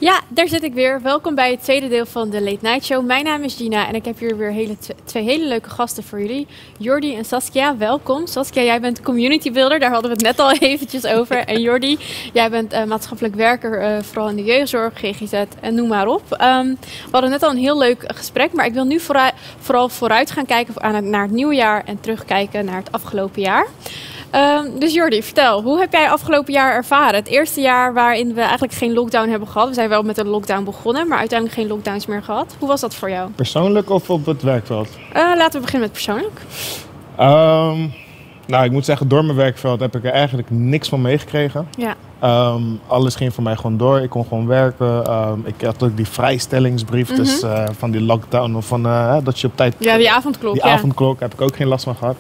Ja, daar zit ik weer. Welkom bij het tweede deel van de Late Night Show. Mijn naam is Gina en ik heb hier weer twee hele leuke gasten voor jullie. Jordi en Saskia, welkom. Saskia, jij bent community builder, daar hadden we het net al eventjes over. En Jordi, jij bent maatschappelijk werker, vooral in de jeugdzorg, GGZ en noem maar op. We hadden net al een heel leuk gesprek, maar ik wil nu vooral vooruit gaan kijken naar het nieuwe jaar en terugkijken naar het afgelopen jaar. Dus Jordi, vertel, hoe heb jij afgelopen jaar ervaren? Het eerste jaar waarin we eigenlijk geen lockdown hebben gehad. We zijn wel met een lockdown begonnen, maar uiteindelijk geen lockdowns meer gehad. Hoe was dat voor jou? Persoonlijk of op het werkveld? Laten we beginnen met persoonlijk. Nou, ik moet zeggen, door mijn werkveld heb ik er eigenlijk niks van meegekregen. Ja. Alles ging voor mij gewoon door. Ik kon gewoon werken. Ik had ook die vrijstellingsbrief dus, van die lockdown. Of van, dat je op tijd... Ja, die avondklok. Die avondklok heb ik ook geen last van gehad.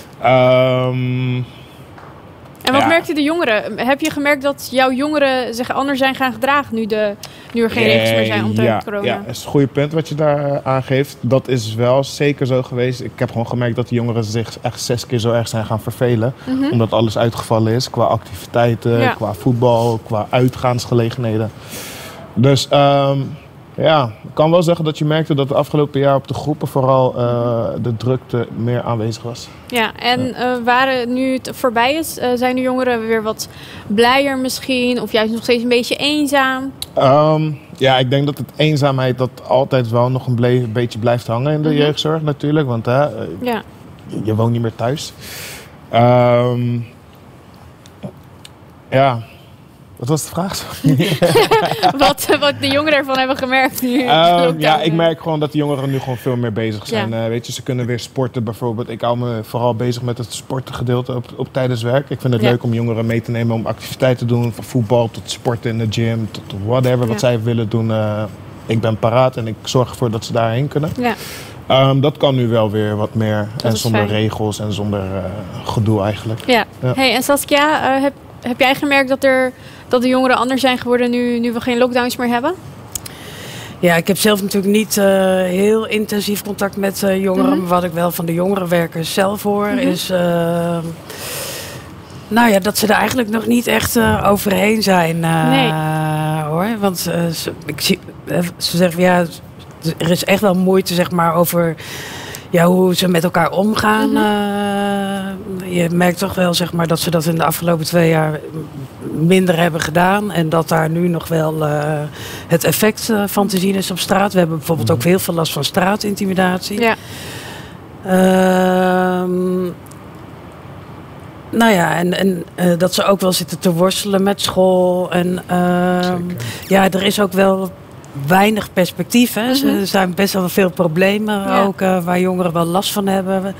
En wat merkten de jongeren? Heb je gemerkt dat jouw jongeren zich anders zijn gaan gedragen nu er geen regels meer zijn omtrent corona? Ja, dat is een goede punt wat je daar aangeeft. Dat is wel zeker zo geweest. Ik heb gewoon gemerkt dat de jongeren zich echt 6 keer zo erg zijn gaan vervelen. Omdat alles uitgevallen is qua activiteiten, qua voetbal, qua uitgaansgelegenheden. Dus ja, ik kan wel zeggen dat je merkte dat het afgelopen jaar op de groepen vooral de drukte meer aanwezig was. Ja, en waren nu het voorbij is, zijn de jongeren weer wat blijer misschien? Of juist nog steeds een beetje eenzaam? Ja, ik denk dat het eenzaamheid dat altijd wel nog een beetje blijft hangen in de jeugdzorg natuurlijk. Want je woont niet meer thuis. Ja... Wat was de vraag? wat de jongeren ervan hebben gemerkt nu? Ja, ik merk gewoon dat de jongeren nu gewoon veel meer bezig zijn. Ja. Weet je, ze kunnen weer sporten bijvoorbeeld. Ik hou me vooral bezig met het sportgedeelte op tijdens werk. Ik vind het leuk om jongeren mee te nemen om activiteiten te doen. Van voetbal tot sporten in de gym, tot whatever wat zij willen doen. Ik ben paraat en ik zorg ervoor dat ze daarheen kunnen. Ja. Dat kan nu wel weer wat meer. En zonder regels en zonder gedoe eigenlijk. Ja. Hey, en Saskia, heb jij gemerkt dat de jongeren anders zijn geworden nu we geen lockdowns meer hebben? Ja, ik heb zelf natuurlijk niet heel intensief contact met jongeren. Maar wat ik wel van de jongerenwerkers zelf hoor is... nou ja, dat ze er eigenlijk nog niet echt overheen zijn. Nee. Hoor. Want ze zeggen van ja, er is echt wel moeite zeg maar over... Ja, hoe ze met elkaar omgaan. Je merkt toch wel zeg maar, dat ze dat in de afgelopen 2 jaar minder hebben gedaan. En dat daar nu nog wel het effect van te zien is op straat. We hebben bijvoorbeeld ook heel veel last van straatintimidatie. Ja. Nou ja, en dat ze ook wel zitten te worstelen met school. En ja, er is ook wel... weinig perspectief. Hè? Er zijn best wel veel problemen ook waar jongeren wel last van hebben.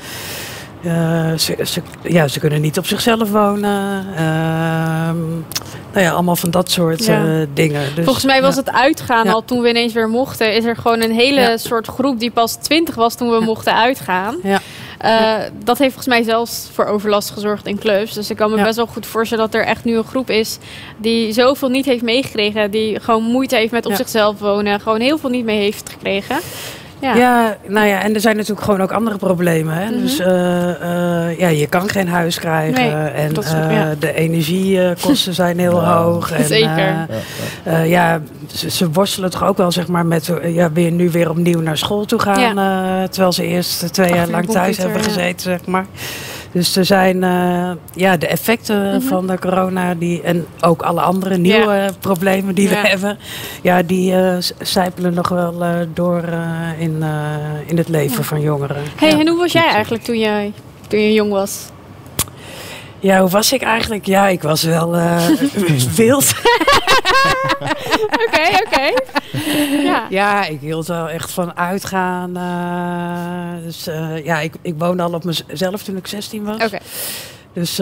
Ze kunnen niet op zichzelf wonen. Nou ja, allemaal van dat soort dingen. Dus, volgens mij was het uitgaan al toen we ineens weer mochten. Is er gewoon een hele soort groep die pas 20 was toen we mochten uitgaan. Ja. Dat heeft volgens mij zelfs voor overlast gezorgd in clubs. Dus ik kan me best wel goed voorstellen dat er echt nu een groep is die zoveel niet heeft meegekregen. Die gewoon moeite heeft met op zichzelf wonen. Gewoon heel veel niet mee heeft gekregen. Ja, nou ja, en er zijn natuurlijk gewoon ook andere problemen. Hè? Dus ja, je kan geen huis krijgen. Nee, en de energiekosten zijn heel hoog. En, zeker. Ja, ze worstelen toch ook wel zeg maar met nu weer opnieuw naar school toe gaan. Terwijl ze eerst 2 jaar lang thuis hebben gezeten, zeg maar. Dus er zijn de effecten van de corona en ook alle andere nieuwe problemen die we hebben. Ja, die sijpelen nog wel door in het leven van jongeren. Hey, en hoe was jij eigenlijk toen je jong was? Ja, hoe was ik eigenlijk? Ja, ik was wel wild. Oké. Ja, ik hield wel echt van uitgaan. Dus ik woonde al op mezelf toen ik 16 was. Okay. Dus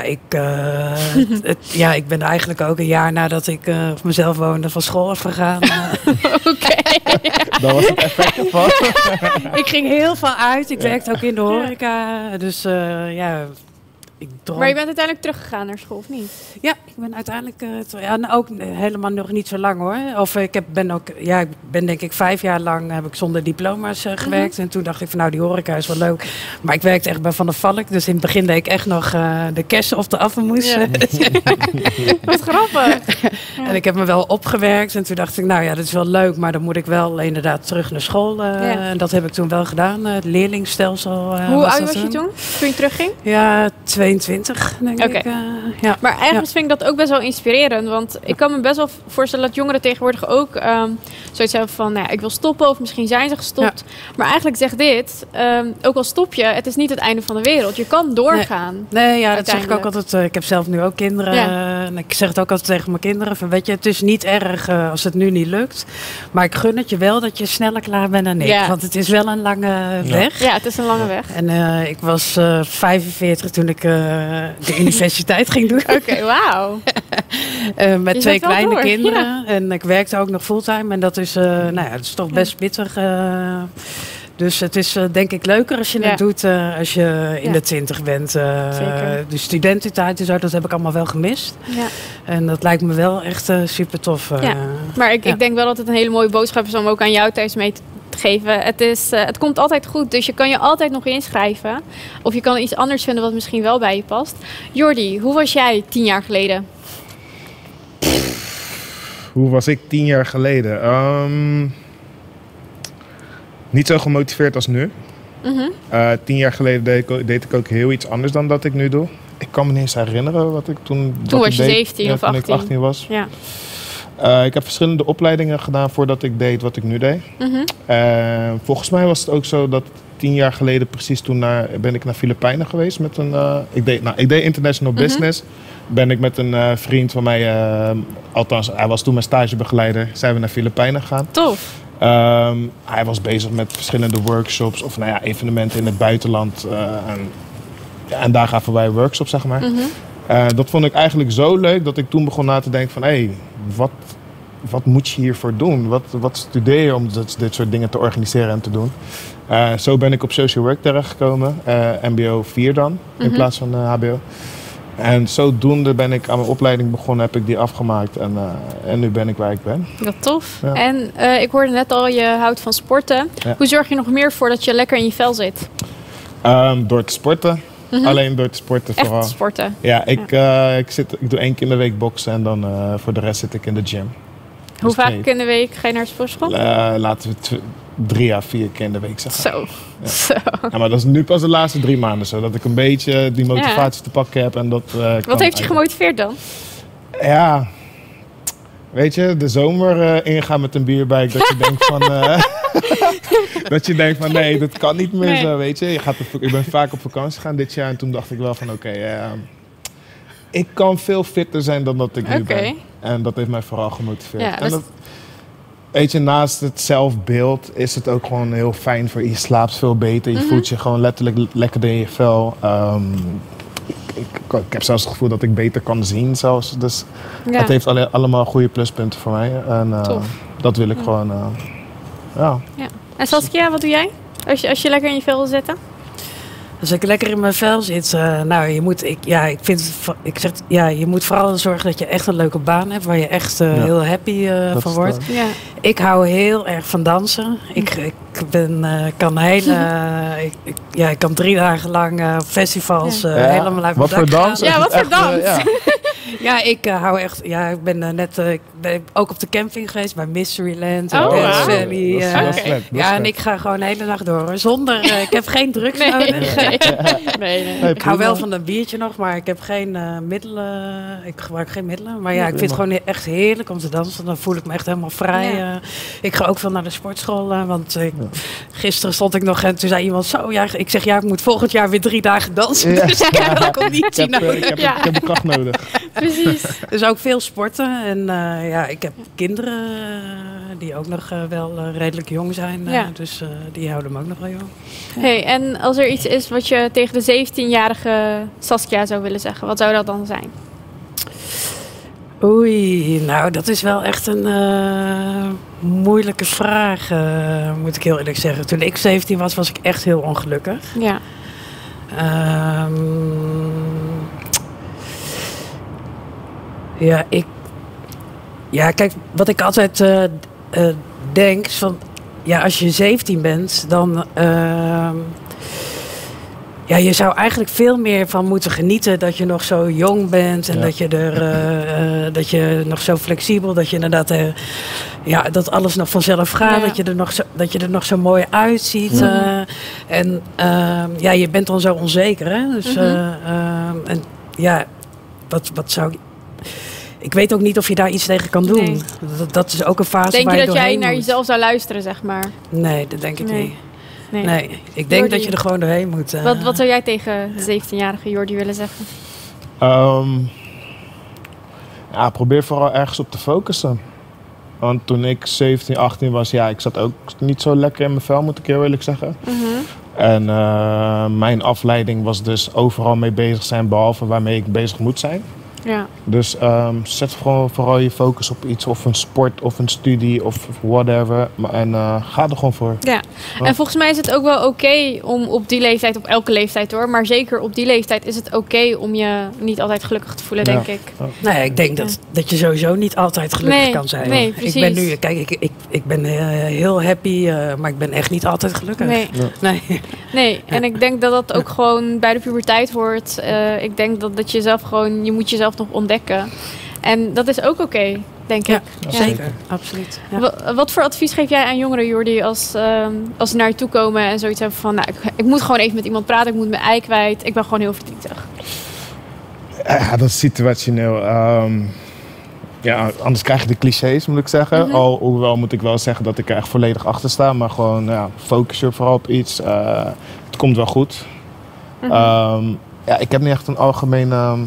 ik ben eigenlijk ook een jaar nadat ik op mezelf woonde van school afgegaan. Oké. Dat was het effect ervan. Ik ging heel veel uit. Ik werkte ook in de horeca. Dus Maar je bent uiteindelijk teruggegaan naar school, of niet? Ja, ik ben uiteindelijk ook helemaal nog niet zo lang hoor. Of ik ben denk ik 5 jaar lang heb ik zonder diploma's gewerkt. En toen dacht ik van nou, die horeca is wel leuk. Maar ik werkte echt bij Van der Valk. Dus in het begin deed ik echt nog de kersen of de afvalmoes. Ja. Wat grappig. Ja. En ik heb me wel opgewerkt. En toen dacht ik, nou ja, dat is wel leuk. Maar dan moet ik wel inderdaad terug naar school. En dat heb ik toen wel gedaan. Het leerlingstelsel. Hoe oud was je toen je terugging? Ja, 22 denk ik. Ja. Maar eigenlijk vind ik dat ook best wel inspirerend. Want ik kan me best wel voorstellen dat jongeren tegenwoordig ook zoiets hebben van, nou ja, ik wil stoppen of misschien zijn ze gestopt. Ja. Maar eigenlijk zegt dit, ook al stop je, het is niet het einde van de wereld. Je kan doorgaan. Nee, ja, dat zeg ik ook altijd. Ik heb zelf nu ook kinderen. En ik zeg het ook altijd tegen mijn kinderen. Van, weet je, het is niet erg als het nu niet lukt. Maar ik gun het je wel dat je sneller klaar bent dan ik. Ja. Want het is wel een lange weg. Ja, het is een lange weg. En ik was 45 toen ik de universiteit ging doen. Oké, wauw. Met 2 kleine kinderen. Ja. En ik werkte ook nog fulltime. En dat is, dat is toch best pittig. Dus het is denk ik leuker als je het doet als je in de 20 bent. De studententijd en zo, dat heb ik allemaal wel gemist. Ja. En dat lijkt me wel echt super tof. Maar ik denk wel dat het een hele mooie boodschap is om ook aan jou thuis mee te geven. Het komt altijd goed, dus je kan je altijd nog inschrijven. Of je kan iets anders vinden wat misschien wel bij je past. Jordi, hoe was jij 10 jaar geleden? Hoe was ik 10 jaar geleden? Niet zo gemotiveerd als nu. 10 jaar geleden deed ik ook heel iets anders dan dat ik nu doe. Ik kan me niet eens herinneren wat ik toen was je 17 of 18? Toen ik 18 was. Ja. Ik heb verschillende opleidingen gedaan voordat ik deed wat ik nu deed. Volgens mij was het ook zo dat 10 jaar geleden precies toen ben ik naar Filipijnen geweest met een... Ik deed international business. Ben ik met een vriend van mij, althans hij was toen mijn stagebegeleider, zijn we naar Filipijnen gegaan. Tof. Hij was bezig met verschillende workshops of evenementen in het buitenland. En daar gaven wij workshops, zeg maar. Dat vond ik eigenlijk zo leuk dat ik toen begon na te denken van... wat moet je hiervoor doen? Wat studeer je om dit soort dingen te organiseren en te doen? Zo ben ik op social work terechtgekomen. MBO 4 dan, in plaats van HBO. En zodoende ben ik aan mijn opleiding begonnen, heb ik die afgemaakt en nu ben ik waar ik ben. Dat tof. Ja. En ik hoorde net al, je houdt van sporten. Ja. Hoe zorg je nog meer voor dat je lekker in je vel zit? Door te sporten. Alleen door te sporten vooral. Echt sporten? Ja, ik doe 1 keer in de week boksen en dan voor de rest zit ik in de gym. Hoe vaak in de week ga je naar de sportschool? Laten we 3 à 4 keer in de week zeggen. Zo. Ja. Zo. Ja, maar dat is nu pas de laatste 3 maanden zo. Dat ik een beetje die motivatie te pakken heb. En dat, wat heeft je gemotiveerd dan? Ja, weet je, de zomer ingaan met een bierbuik. Dat je denkt van... dat je denkt van nee, dat kan niet meer zo, weet je. Ik ben vaak op vakantie gegaan dit jaar. En toen dacht ik wel van oké, ik kan veel fitter zijn dan dat ik nu ben. En dat heeft mij vooral gemotiveerd. Ja, en dat, weet je, naast het zelfbeeld is het ook gewoon heel fijn voor je. Je slaapt veel beter. Je voelt je gewoon letterlijk lekkerder in je vel. Ik heb zelfs het gevoel dat ik beter kan zien zelfs. Dus het heeft allemaal goede pluspunten voor mij. En dat wil ik gewoon, ja. En Saskia, wat doe jij? Als je lekker in je vel wil zitten? Als ik lekker in mijn vel zit, je moet vooral zorgen dat je echt een leuke baan hebt waar je echt heel happy van wordt. Ik hou heel erg van dansen. Ik kan 3 dagen lang op festivals helemaal uit mijn dak dans? Ja, wat voor dans? Ja, ik hou echt... Ja, ik ben ik ben ook op de camping geweest bij Mysteryland en Dance Valley. En ik ga gewoon de hele dag door. Zonder... ik heb geen drugs nodig. Nee. Ik hou wel van een biertje nog, maar ik heb geen middelen. Ik gebruik geen middelen. Maar ja, ik vind het gewoon echt heerlijk om te dansen. Dan voel ik me echt helemaal vrij. Ja. Ik ga ook veel naar de sportschool. Want gisteren stond ik nog en toen zei iemand zo... Ja, ik zeg, ik moet volgend jaar weer 3 dagen dansen. Ja. Dus ik heb conditie nodig. Ik heb de kracht nodig. Precies. Dus ook veel sporten. En ik heb kinderen die ook nog wel redelijk jong zijn. Dus die houden me ook nog wel jong. Ja. Hey, en als er iets is wat je tegen de 17-jarige Saskia zou willen zeggen, wat zou dat dan zijn? Oei, nou dat is wel echt een moeilijke vraag, moet ik heel eerlijk zeggen. Toen ik 17 was ik echt heel ongelukkig. Ja. Kijk, wat ik altijd denk is van... Ja, als je 17 bent, dan... je zou eigenlijk veel meer van moeten genieten dat je nog zo jong bent. En dat je nog zo flexibel, dat je inderdaad... dat alles nog vanzelf gaat. Ja. Dat je er nog zo mooi uitziet. Je bent dan zo onzeker, hè. Dus, wat zou... Ik weet ook niet of je daar iets tegen kan doen. Nee. Dat is ook een fase denk waar je dat jij naar moet. jezelf zou luisteren, zeg maar? Nee, dat denk ik niet. Nee. Ik denk dat je er gewoon doorheen moet. Wat zou jij tegen de 17-jarige Jordi willen zeggen? Probeer vooral ergens op te focussen. Want toen ik 17, 18 was, ik zat ook niet zo lekker in mijn vel, moet ik heel eerlijk zeggen. En mijn afleiding was dus overal mee bezig zijn, behalve waarmee ik bezig moet zijn. Ja. Dus zet vooral je focus op iets, of een sport, of een studie, of whatever. En ga er gewoon voor. Ja, en volgens mij is het ook wel oké om op die leeftijd, op elke leeftijd hoor, maar zeker op die leeftijd is het oké om je niet altijd gelukkig te voelen, denk ik. Ja. Nee, ik denk dat je sowieso niet altijd gelukkig kan zijn. Nee, precies. Ik ben nu, kijk, ik ben heel happy, maar ik ben echt niet altijd gelukkig. Nee, en ik denk dat dat ook gewoon bij de puberteit hoort. Ik denk dat je moet jezelf nog ontdekken. En dat is ook oké, denk ik. Ja, zeker. Absoluut. Ja. Wat voor advies geef jij aan jongeren, Jordi, als ze naar je toe komen en zoiets hebben van... ik moet gewoon even met iemand praten, ik moet mijn ei kwijt. Ik ben gewoon heel verdrietig. Ja, dat is situationeel. Anders krijg je de clichés, moet ik zeggen. Hoewel moet ik wel zeggen dat ik er echt volledig achter sta. Maar gewoon, focus je vooral op iets. Het komt wel goed. Ik heb niet echt een algemene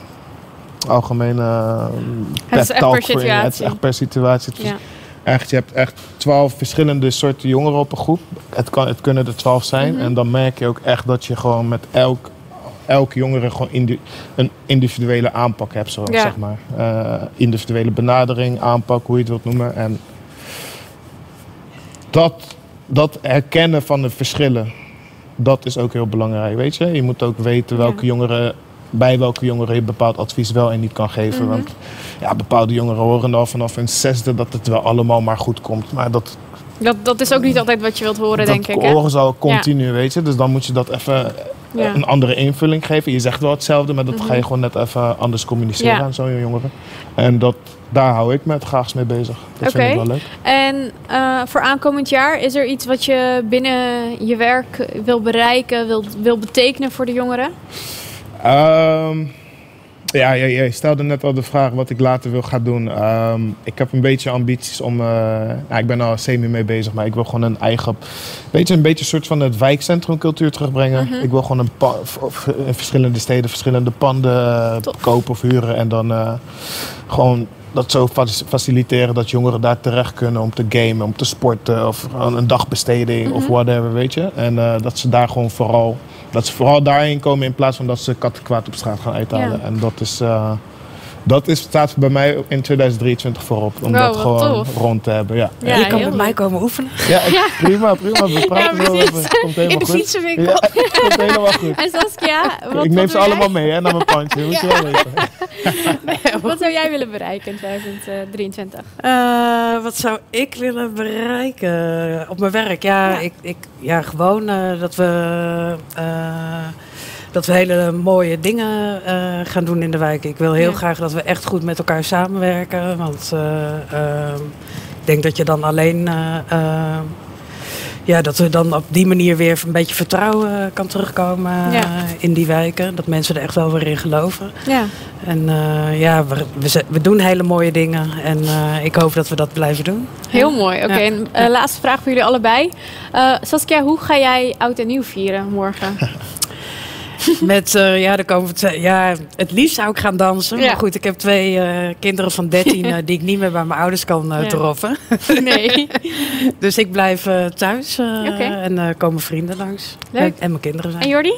pep-talk voor je. Het is echt per situatie. Echt, je hebt echt 12 verschillende soorten jongeren op een groep. Het kunnen er 12 zijn. En dan merk je ook echt dat je gewoon met elk jongere gewoon een individuele aanpak hebt. Zeg maar. Individuele benadering, aanpak, hoe je het wilt noemen. En dat herkennen van de verschillen, dat is ook heel belangrijk. Weet je? Je moet ook weten bij welke jongeren je bepaald advies wel en niet kan geven. Want bepaalde jongeren horen al vanaf hun 6e dat het wel allemaal maar goed komt. Maar dat is ook niet altijd wat je wilt horen, denk ik. Dat horen ze al continu, weet je. Dus dan moet je dat even een andere invulling geven. Je zegt wel hetzelfde, maar dat ga je gewoon net even anders communiceren aan zo'n jongeren. En daar hou ik me het graagst mee bezig. Dat vind ik wel leuk. En voor aankomend jaar, is er iets wat je binnen je werk wil bereiken, wil betekenen voor de jongeren? Je stelde net al de vraag wat ik later wil gaan doen. Ik heb een beetje ambities om... ik ben al semi mee bezig, maar ik wil gewoon een eigen... een beetje soort van het wijkcentrumcultuur terugbrengen. Ik wil gewoon in verschillende steden verschillende panden kopen of huren. En dan gewoon dat zo faciliteren dat jongeren daar terecht kunnen om te gamen, om te sporten of een dagbesteding of whatever, weet je. En dat ze daar gewoon vooral daarheen komen in plaats van dat ze kattenkwaad op straat gaan uithalen. Ja. En dat staat bij mij in 2023 voorop. Om dat gewoon rond te hebben. Ja. Je kan bij mij komen oefenen. Ja, prima. We praten zo over. Komt helemaal in de fietsenwinkel. Ja, komt helemaal goed. En Saskia, ik neem ze allemaal mee naar mijn pandje. Moet je wel weten. Wat zou jij willen bereiken in 2023? Wat zou ik willen bereiken op mijn werk? Gewoon dat we hele mooie dingen gaan doen in de wijk. Ik wil heel graag dat we echt goed met elkaar samenwerken. Want ik denk dat je dan alleen... dat er dan op die manier weer een beetje vertrouwen kan terugkomen in die wijken. Dat mensen er echt wel weer in geloven. Ja. En we doen hele mooie dingen. En ik hoop dat we dat blijven doen. Heel mooi. Oké. Laatste vraag voor jullie allebei. Saskia, hoe ga jij oud en nieuw vieren morgen? Met, het liefst zou ik gaan dansen. Ja. Maar goed, ik heb 2 kinderen van 13 die ik niet meer bij mijn ouders kan droppen. Nee. Dus ik blijf thuis en komen vrienden langs. Leuk. En mijn kinderen zijn. En Jordi?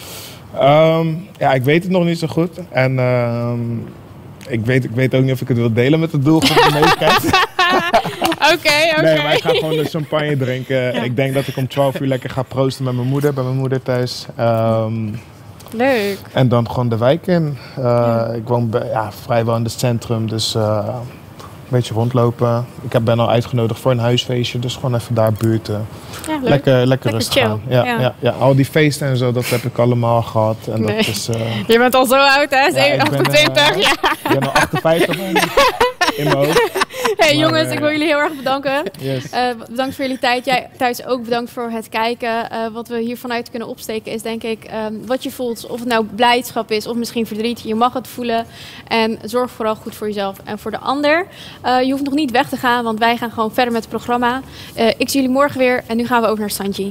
Ik weet het nog niet zo goed. En ik weet ook niet of ik het wil delen met de doelgroep die meekijkt. Oké. Nee, maar ik ga gewoon de champagne drinken. Ja. Ik denk dat ik om 12 uur lekker ga proosten met mijn moeder, bij mijn moeder thuis. Leuk. En dan gewoon de wijk in. Ik woon vrijwel in het centrum, dus een beetje rondlopen. Ik ben al uitgenodigd voor een huisfeestje, dus gewoon even daar buurten. Ja, lekker rustig gaan. Ja, al die feesten en zo, dat heb ik allemaal gehad. En dat is, je bent al zo oud, hè? Ik ben 22 jaar. Ik ben al 58 in mijn hoofd. Hey jongens, ik wil jullie heel erg bedanken. Yes. Bedankt voor jullie tijd. Jij thuis ook bedankt voor het kijken. Wat we hier vanuit kunnen opsteken is denk ik wat je voelt. Of het nou blijdschap is of misschien verdriet. Je mag het voelen. En zorg vooral goed voor jezelf en voor de ander. Je hoeft nog niet weg te gaan, want wij gaan gewoon verder met het programma. Ik zie jullie morgen weer en nu gaan we over naar Sanji.